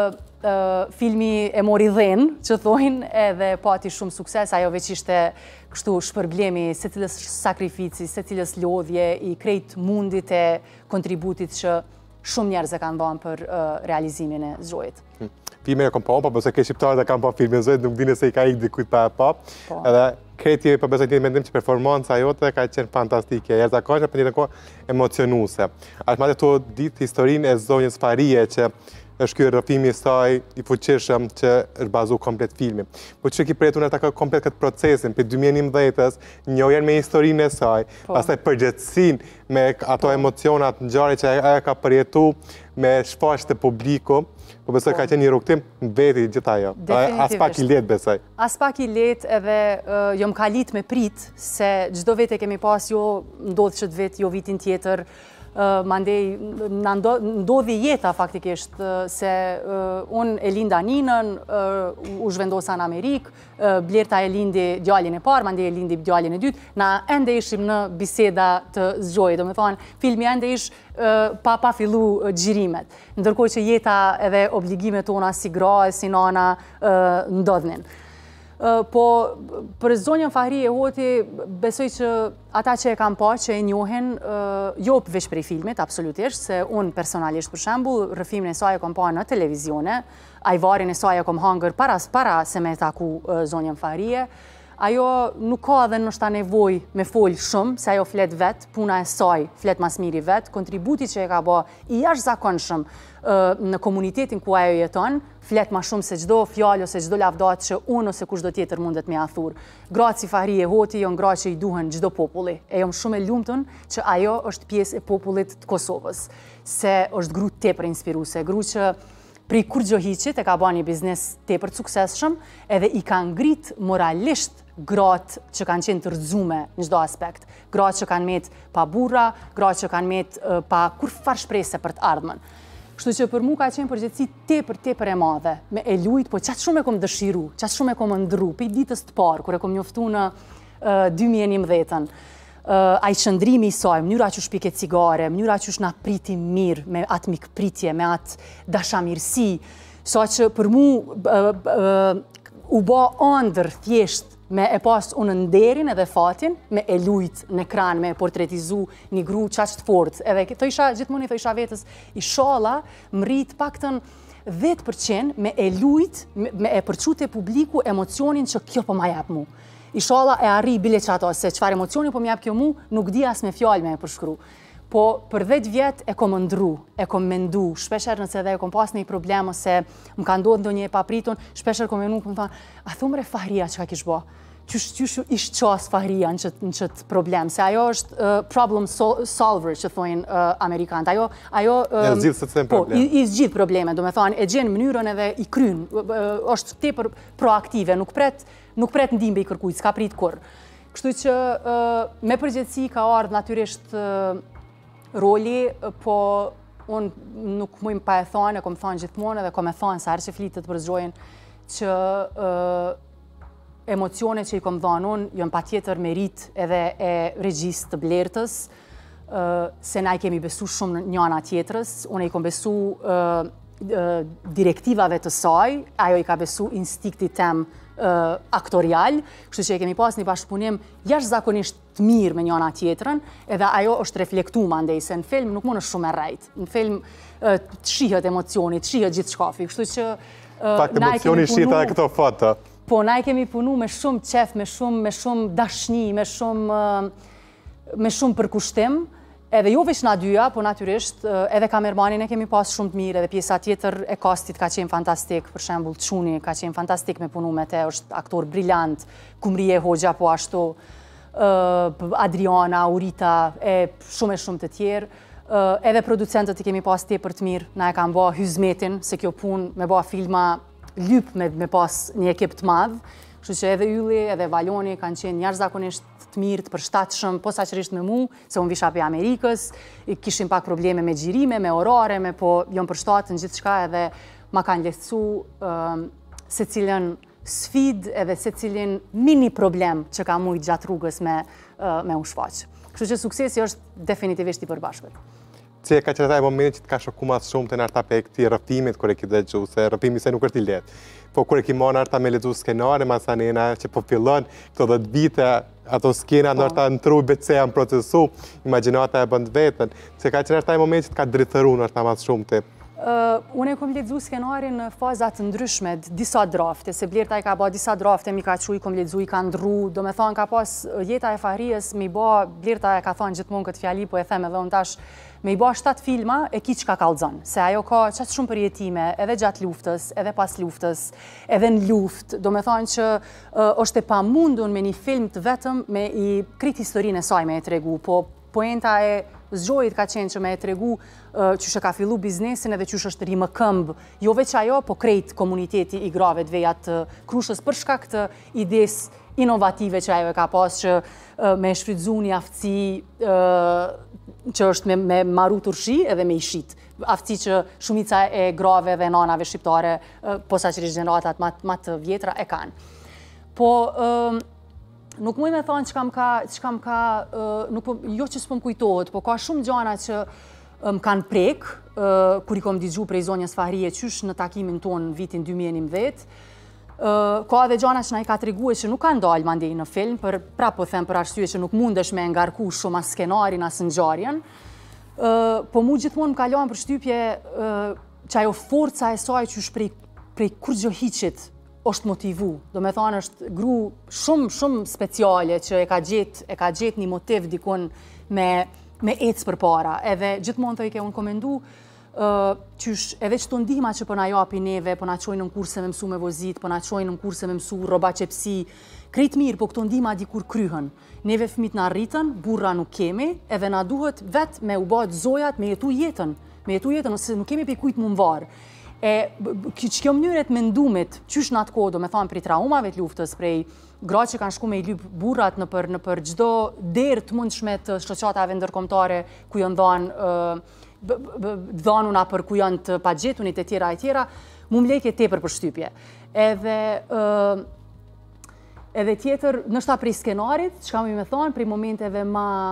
filmi e mori dhenë, që thojnë, edhe pati shumë sukses, ajo veç ishte kështu shpërblemi se cilës sakrifici, se cilës lodhje i krejt mundit e kontributit që shumë njerëz e kanë dhënë për realizimin e Zgjojit. Filmin e kom pa, po se ke shqiptarët e kanë pa filmin e Zgjojit, nuk dini se i ka ikë dikujt pa e pa. Edhe kreti po besoj të mendim që performanca jote ka qenë fantastike, jashtëzakonshme, për një kohë emocionuese. As madje to ditë historinë e zonjës Fahrije që është ky rrëfimi i saj i fuqishëm që është bazuar komplet filmi. Po çka ki pretur ata komplet këtë procesin për 2011-s, njohjen me historinë e saj, pastaj përgjithësinë me ato emocionat ngjarje që ajo ka përjetuar me shfaqje të publiku. Po besoj ka qenë një rrugtim veti gjithë ajo. As pak i lehtë besoj. As pak i lehtë edhe jo më ka lit me prit se çdo vit e kemi pas jo ndodh çdo vit, jo vitin tjetër. Mandej ndodhi jeta faktikisht se unë e linda ninën, u zhvendosa në Amerikë, Blerta e lindi djalin e parë, mandej e lindi djalin e dytë, na ende ishim në biseda të Zgjojit, do me thonë, filmi ende ish pa fillu gjirimet, ndërkohë që jeta edhe obligimet tona si gra e si nana ndodhnin. Po, për zonjën Fahrije Hoti, besoj që ata që e kam pa, që e njohin, jo veç prej filmit, absolutisht, se unë personalisht për shembull, rrëfimin e saj e kam pa në televizione, ajvarin e saj e kam hangër para se me taku zonjën Fahrije, ajo nuk ka dhe nështë ta nevoj me folë shumë, se ajo flet vetë, puna e saj flet mas miri vetë, kontributi që e ka ba i jashtëzakonshëm në komunitetin ku ajo jeton, flet ma shumë se gjdo fjallë ose gjdo lavdat që unë ose kushdo tjetër mundet me athur. Gratë si Fahrie Hoti, jonë gratë që i duhen gjdo populli. E jom shumë e lumëtën që ajo është pjesë e popullit të Kosovës, se është gru tepër inspiruse, gru që pri kur gjohiqit e ka ba një biznes tepër të suksesshëm, edhe i ka ngrit moralisht gratë që kanë qenë të rëzume në çdo aspekt. Gratë që kanë met pa burra, gratë që kanë met pa kur farë shprese për të ardhmen. Kështu që për mu ka qenë përgjithësi tepër e madhe, me e lujt, po qatë shumë e kom dëshiru, qatë shumë e kom ndru, për ditës të parë, kur e kom njoftu në 2011-ën. Ai qëndrimi i saj, mënyra që shpike cigare, mënyra që na priti mirë, me atë mikpritje, me atë dashamirësi, sa që për mu u ba andër thjesht me e pas unë nderin edhe fatin, me e lujt në ekran, me e portretizu një gru qaq të fort. Edhe gjithmonë i thësha vetës, inshallah, më rrit paktën 10% me e lujt, me e përqut e publiku emocionin që kjo po ma jep mu. Inshallah e arri bile që ato, se qëfar emocioni po m'jap kjo mu, nuk di as me fjallë me e përshkru. Po për 10 vjetë e kom ndru, e kom mendu, shpesher nëse dhe e kom pas një problem, ose më ka ndodhë ndo një e papritun, shpesher kom menu, kom thonë, a thumre Fahria që ka kish bo? Qysh ishtë qas Fahria në qëtë problem, se ajo është problem solver që thojnë Amerikanët. Ajo e zgjidhë se të them problem. Po, i zgjidhë probleme, do me thonë, e gjenë mënyrën edhe i krynë, është tepër proaktive, nuk pret ndim i kërkujt, s'ka prit kur. Kështu që me përgjithësi ka ardhë natyrisht roli, po unë nuk mujmë pa e thonë, e kom thonë gjithmonë edhe kom e thonë sa herë që flitet për zgjojnë, që emocione që i kom dhanë unë, jënë pa tjetër merit edhe e regjistë të Blertës, se na i kemi besu shumë njëna tjetërës, unë i kom besu direktivave të saj, ajo i ka besu instiktit tem aktorial, kështu që e kemi pas një bashkëpunim jashtëzakonisht të mirë me njëna tjetërën, edhe ajo është reflektu mandej, se në film nuk mund është shumë e rejtë. Në film të shihet emocioni, të shihet gjithë shkafi, kështu që Fakt emocioni shita e këto foto. Po, na i kemi punu me shumë qef, me shumë dashni, me shumë përkushtim, edhe jo veç na dyja, po natyrisht, edhe kamermanin e kemi pas shumë të mirë, edhe pjesa tjetër e kastit ka qenë fantastik, për shembull Çuni ka qenë fantastik me punu me te, është aktor briljant, Kumrije Hoxha po ashtu, Adriana, Urita, e shumë të tjerë, edhe producentët i kemi pas tepër të mirë, na e kam ba hyzmetin, se kjo pun me ba filma lyp me pas një ekip të madhë, kështu që edhe Ylli, edhe Valoni kanë qenë jashtëzakonisht të mirë, të përshtatshëm, posaçërisht me mu, se unë visha për Amerikës, kishim pak probleme me gjirime, me orare, po jom përshtatë në gjithë shka edhe ma kanë lehtësu se cilën sfid edhe se cilin mini problem që ka mujtë gjatë rrugës me u shfaqë. Kështu që suksesi është definitivisht i përbashkët. Si e ka qenë taj momentin që të ka shoku mas shumë të në arta pe këti rëfimit kër e ki dhe gju, se rëfimi se nuk është i letë. Po kër e ki mon arta me lezu skenare, masanena që po fillon këto 10 vite, ato skena në arta në tru beceja në procesu, imaginata e bënd vetën. Si e ka qenë taj momentin që të ka drithëru në arta mas shumë të? Unë e kom ledzu skenarin në fazat ndryshme, disa drafte, se Blerta i ka ba disa drafte, mi ka qu i kom ledzu, i ka ndru, do me thonë ka pas jeta e Fahrijës, mi ba, Blerta e ka thonë gjithmonë këtë fjali, po e them edhe unë tash, me i ba 7 filma e ki që ka kalzën, se ajo ka qatë shumë përjetime, edhe gjatë luftës, edhe pas luftës, edhe në luft, do me thonë që është e pa mundun me një film të vetëm me i krit historinë e saj me e tregu, po poenta e Zgjojit ka qenë që me e tregu që ka fillu biznesin edhe që është rrimë këmbë, jo veç ajo, po krejt komuniteti i grave të vejat të Krushës për shkak të ides inovative që ajo e ka pas që me shfrytzu një aftësi që është me maru turshi edhe me i shit. Aftësi që shumica e grave dhe nanave shqiptare, posaçërisht gjeneratat ma të vjetra e kanë. Po, nuk muj me thonë që kam ka, jo që s'pëm kujtohet, po ka shumë gjana që më kanë prek, kur i kom digju prej zonjës Fahrije qysh në takimin tonë në vitin 2011. Ka edhe gjana që na i ka treguar që nuk kanë dalë mandej në film, pra po them për arsye që nuk mundesh me ngarku shumë as skenarin, as ngjarjen. Po mu gjithmonë më kalon për shtypje që ajo forca e saj qysh prej kur gjohiqit është motivu. Do me thonë është gru shumë speciale që e ka gjet një motiv dikun me ecë për para. Edhe gjithmonë thë i ke unë komendu, qysh edhe që të ndihma që po na japi neve, po na qojnë në kurse me mësu me vozit, po na qojnë në kurse me mësu roba qepsi, krejt mirë, po këto ndihma dikur kryhen. Neve fëmit na rritën, burra nuk kemi, edhe na duhet vetë me u bat zojat me jetu jetën, ose nuk kemi për kujt mu mvarë. Që kjo mënyret me ndumit, qysh në atë kodo, me thamë prej traumave të luftës, prej gra që kanë shku me i lyp burrat në për gjdo derë të mundshme të shoqatave ndërkombëtare ku janë dhanuna për ku janë të pagjetunit e tjera, mu mleke tepër për shtypje. Edhe tjetër, nështa prej skenarit, që kam i me thonë, prej momenteve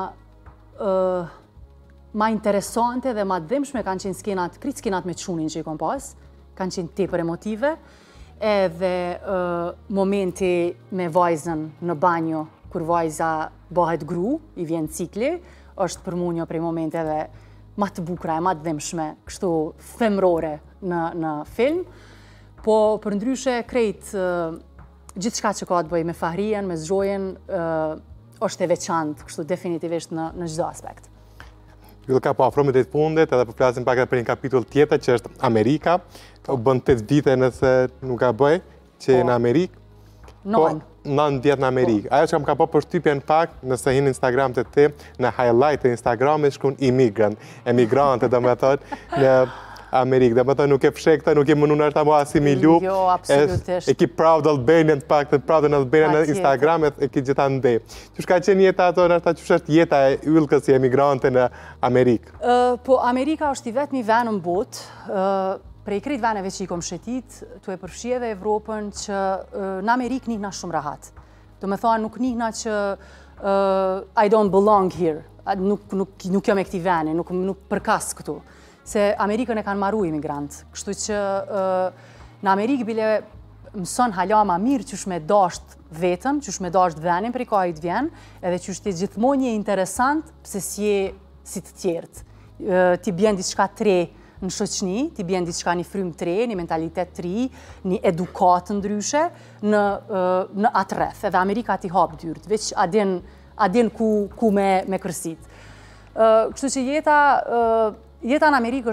ma interesante dhe ma dhimshme kanë qenë skenat, kritë skenat me qunin që i kom pas, kanë qenë tepër emotive, edhe momenti me vajzën në banjo, kur vajza bëhet gru, i vjen cikli, është për mu një prej momenteve ma të bukra e ma të dhimshme, kështu femrore në film, po për ndryshe krejt, gjithë shka që ka të bëj me Fahrien, me zgjojen, është e veçantë, kështu definitivisht në çdo aspekt. Ylka, po afromi drejt fundit, edhe po flasim pak për një kapitull tjetër që është Amerika. U bën 8 vite nëse nuk ka bëj, që në Amerikë. 9 vjet në Amerikë. Ajo që kam ka po përshtypje në fakt, nëse hinë Instagram të ti, në highlight e Instagramit shkruan emigrante, do me thotë, në Amerikë. Do me thotë, nuk e fshek të, nuk e mënu nërta mo asimilu. Jo, absolutisht. E ki proud Albanian të pak, të proud në Albanian në Instagram, e ki gjitha ndej. Qësh ka qenë jeta ato, nërta qësh është jeta e Ylkës si emigrante në Amerikë? Po, Amerika është i vetë një venë në botë, prej krejt veneve që i kom shetit, të e përfshi edhe Evropën që në Amerikë njihna shumë rahat. Do me thonë, nuk njihna që I don't belong here, nuk jam e këti vene, nuk përkas këtu. Se Amerikën e kanë maru imigrantë. Kështu që në Amerikë bile mëson hala ma mirë qysh me dasht vetën, qysh me dasht venin për i ka i të vjen, edhe qysh të gjithmonë një interesant pëse si të tjertë. Ti bjen diçka tre në shoqni, ti bjen diçka një frym tre, një mentalitet tri, një edukat ndryshe në atë rreth. Edhe Amerika ti hap dyrt, veç adin ku me kërsit. Kështu që jeta në Amerikë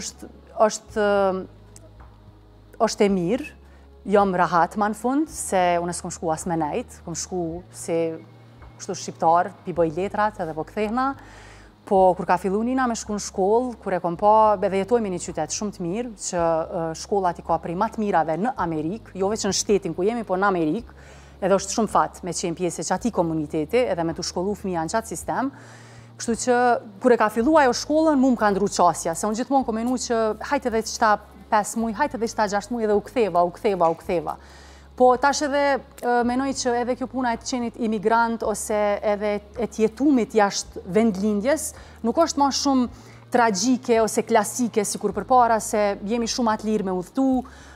është e mirë, jam rahat ma në fund, se unë s'kom shku as me nejt, kom shku se kështu shqiptar, pi bëj letrat edhe po kthehna, po kur ka fillu nina me shku në shkollë, kur e kom pa, edhe jetojmë një qytet shumë të mirë, që shkollat i ka prej ma të mirave në Amerikë, jo veç në shtetin ku jemi, po në Amerikë, edhe është shumë fat me qenë pjesë që ati komuniteti, edhe me të shkollu fëmija në qatë sistem. Kështu që, kur e ka fillu ajo shkollën, mu më ka ndru qasja, se unë gjithmonë komenu që hajtë edhe qëta 5 muj, hajtë edhe qëta 6 muj, edhe u ktheva. Po tash edhe menoj që edhe kjo puna e të qenit imigrant ose edhe e tjetumit jashtë vendlindjes, nuk është ma shumë tragjike ose klasike si kur përpara, se jemi shumë atë lirë me udhtu,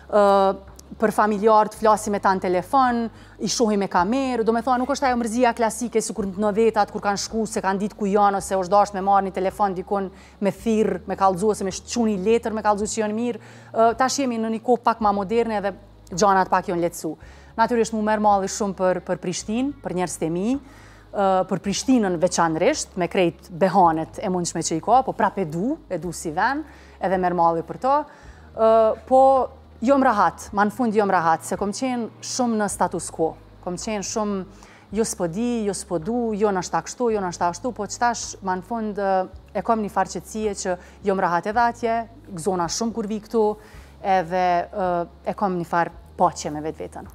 për familjarët flasim me ta në telefon, i shohim me kamerë, do me thonë nuk është ajo mërzia klasike si kur në 90-at, kur kanë shku, se kanë ditë ku janë, ose është dasht me marrë një telefon dikon me thirë, me kalzu, ose me shqu një letër, me kalzu që janë mirë. Tash jemi në një kohë pak ma moderne dhe gjanat pak janë letësu. Natyrisht mu merë malli shumë për Prishtinë, për njerëz të mi, për Prishtinën veçanërisht, me krejt behanet e mundshme që i ka, po prap e du si ven, edhe merë malli për to. Po, jom rahat, ma në fund jom rahat, se kom qenë shumë në status quo. Kom qenë shumë, jo s'po di, jo s'po du, jo në shta kështu, jo në shta kështu, po qëtash, ma në fund e kom një farqetësie që jom rahat edhe atje, gëzona shumë kur vi këtu, edhe e kom një farë poqe me vetë vetën.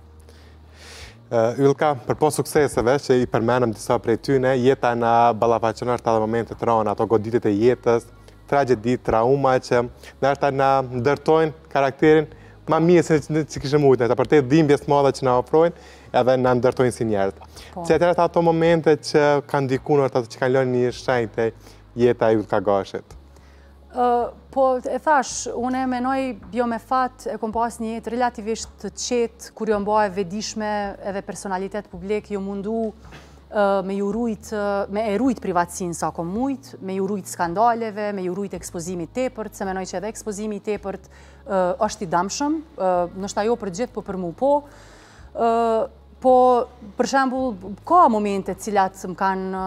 Ylka, për po sukseseve që i përmenëm disa prej tyne, jeta në ballafaqonar të momentet rana, ato goditit e jetës, tragedi, trauma që në ndërtojnë karakterin ma mirë se që kishë mujtë, për te dhimbjes madhe që na ofrojnë, edhe në ndërtojnë si njerët. Që e ato momente që kanë dikunër, ato që kanë lënë një shenjtë jeta e Ylka Gashit? Po, e thash, une menoj jo me fat, e kom pas një jetë relativisht të qetë, kur jo mba e vedishme edhe personalitet publik, jo mundu me erujt privatsin sa kom mujt, me jurujt skandaleve, me jurujt ekspozimit tepërt, se menoj që edhe ekspozimit tepërt është i damshëm, nështë ajo për gjithë, po për mu po. Po, për shembull, ka momente cilat më kanë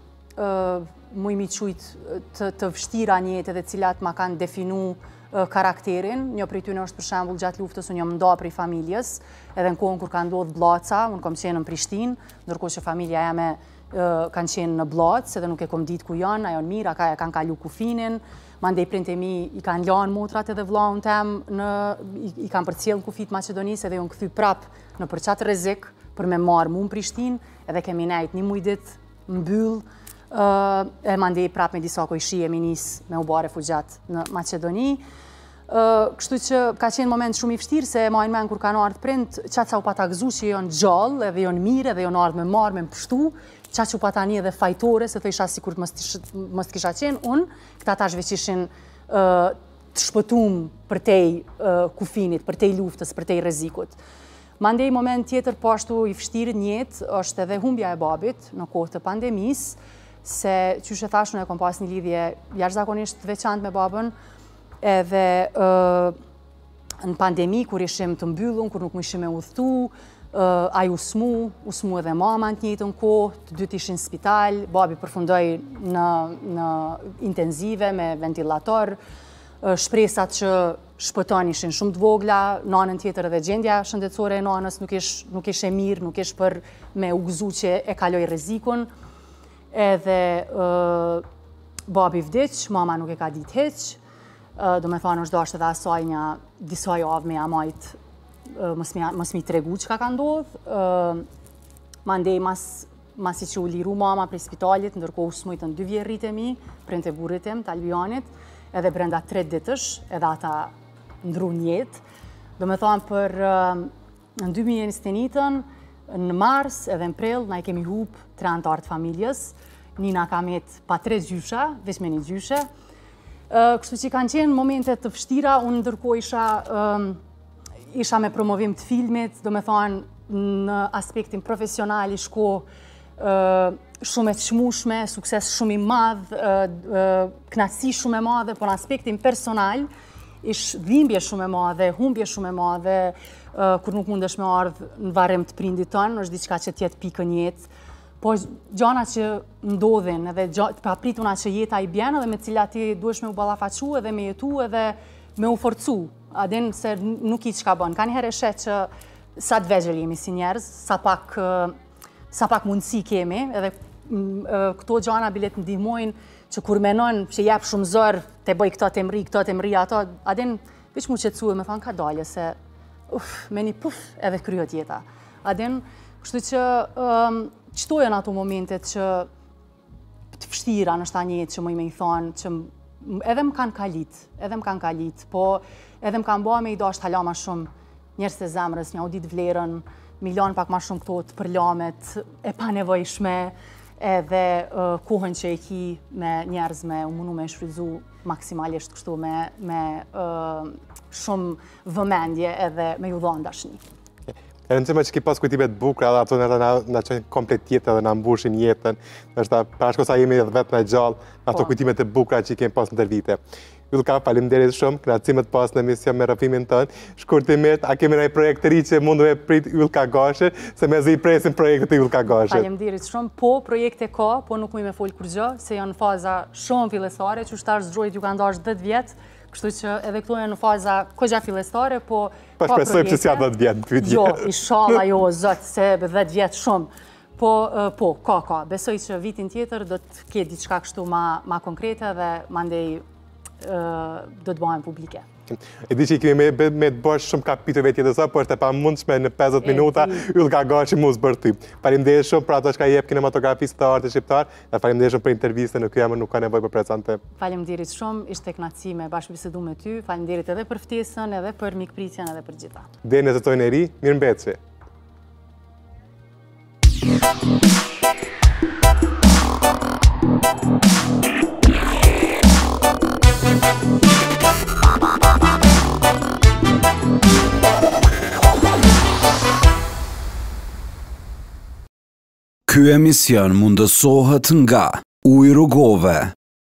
mu imi qujtë të vështira një jetë dhe cilat ma kanë definu karakterin. Një prej tyne është për shembull gjatë luftës unë jam nda prej familjes, edhe në kohën kur ka ndodhë Blaca, unë kom qenë në Prishtinë, ndërkohë që familja jame kanë qenë në Blacë, edhe nuk e kom ditë ku janë, ajo në mirë, aka e kanë kalu kufinin, mandej printe mi i kanë lanë motrat edhe vllaun tem, i kanë përcjellë në kufit Maqedonisë edhe unë këthy prap në përqatë rrezik për me marë mu në Prishtinë, edhe kemi nejt një mujdit mbyll, e mandej prap me disa kojshi e minis me u ba refugjat në Maqedoni. Kështu që ka qenë moment shumë i vështirë se e majnë men kur kanë ardhë prind, qatë sa u pata gëzu që jonë gjallë edhe jonë mire edhe jonë ardhë me marë, me më pështu, qatë që u pata një edhe fajtore, se të isha si kur mës të kisha qenë unë, këta tash veç ishin të shpëtum për tej kufinit, për tej luftës, për tej rezikut. Mandej moment tjetër pashtu i vështirë njët është edhe humbja e babit në kohë të pandemisë, se që e thash në e kom pas një lidhje jashtëzakonisht veçantë me babën, edhe në pandemi, kur ishim të mbyllun, kur nuk më ishim e udhëtu, ai usmu edhe mama në të njëjtën kohë, të dytë ishin në spital, babi përfundoi në intenzive me ventilator, shpresat që shpëton ishin shumë të vogla, nanën tjetër edhe gjendja shëndetësore e nanës nuk ish e mirë, nuk ish për me u gëzu që e kaloj rrezikun, edhe babi vdiq, mama nuk e ka ditë hiq, do me thonë është dashtë edhe asaj një disa javë me jamajt mës mi tregu që ka ndodhë. Mandej mas i që u liru mama prej spitalit, ndërkohë usmujtë në 2 vjerrit e mi, printe burrit tim, të Albianit, edhe brenda 3 ditësh, edhe ata ndru njetë. Do me thonë për në 2021, në mars edhe në prill, na i kemi hup 3 antartë familjes, Nina ka met pa 3 gjysha, veç me 1 gjyshe. Kështu që kanë qenë momente të vështira, unë ndërkohë isha me promovim të filmit, do me thonë në aspektin profesional i shko shumë e të shmushme, sukses shumë i madhë, knatësi shumë e madhe, por në aspektin personal, ish dhimbje shumë e madhe, humbje shumë e madhe, kur nuk mundesh me ardhë në varrim të prindit tonë, është diçka që tjetë pikën jetë, po gjana që ndodhin, edhe paprituna që jeta i bjenë, edhe me cilat ti duesh me u ballafaqu edhe me jetu edhe me u forcu, adin se nuk i qka bën. Ka njëherë e shet që sa të vegjël jemi si njerëz, sa pak mundësi kemi, edhe këto gjana bilet ndihmojnë që kur menon që jep shumë zërë, te bëj këto të mri ato, adin veç mu qetësu e me thonë ka dalje se me një puf edhe kryot jeta. Adin, kështu që qëto janë ato momentet që të vështira në shta njëtë që më i thonë që edhe më kanë kalit, po edhe më kanë bëha me i dasht hala ma shumë njerës të zemrës, një audit vlerën, milion pak ma shumë këto të përlamet, e pa nevojshme, edhe kohën që e ki me njerëz me u mundu me shfrytzu maksimalisht kështu me shumë vëmendje edhe me ju dhonë dashni. E rëndësishme që ki pas kujtime të bukra dhe ato në qenë komplet tjetë dhe në mbushin jetën, nështë pashko sa jemi edhe vetë në gjallë, në ato kujtime të bukra që i kemi pas në tërvite. Ylka, faleminderit shumë, kënaqësimet pas në emision me rrëfimin tënë. Shkurtimisht, a kemi ndonjë projekt të ri që mundu me prit Ylka Gashi, se me zi presin projektet e Ylka Gashi? Faleminderit shumë, po projekte ka, po nuk me fol kur gjë, se janë faza shumë fillestare, që shtarë zdrojt ju ka ndash 10 vjetë, kështu që edhe këto janë në faza kogja fillestare, po ka projekte. Shpresojmë që si 10 vjetë në pyetje. Jo, inshallah jo, zot, se 10 vjetë shumë. Po, ka. Besoj që vitin tjetër do të ketë diçka kështu ma konkrete dhe mandej do të bëhen publike. E di që i kemi me të bësh shumë kapitujve tjetër sa, po është e pa mundshme në 50 minuta Ylka Gashi mu zbërty. Faleminderit shumë për ato që ka jep kinematografisë të artit shqiptar, dhe faleminderit shumë për intervistën, në kjo emër nuk ka nevojë për prezante. Faleminderit shumë, ishte kënaqësi me bashkëbisedu me ty, faleminderit edhe për ftesën, edhe për mikpritjen, edhe për gjitha. Deri në sezonin e ri, mirëmbëjtje. Ky emision mundësohet nga Ujë Rrugove.